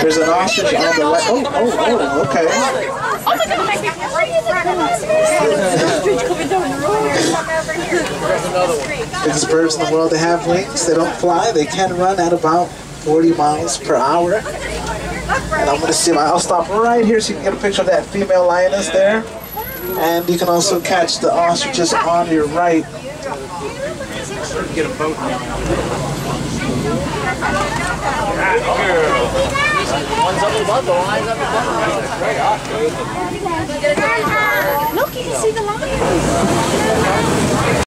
There's an ostrich on the right. Oh, okay. Oh my God, make me Biggest birds in the world. They have wings. They don't fly. They can run at about 40 miles per hour. And I'm going to see if I'll stop right here so you can get a picture of that female lioness there. And you can also catch the ostriches on your right. Get a boat. One's up above, the line's up above. Great ostrich. Look, you can see the lion.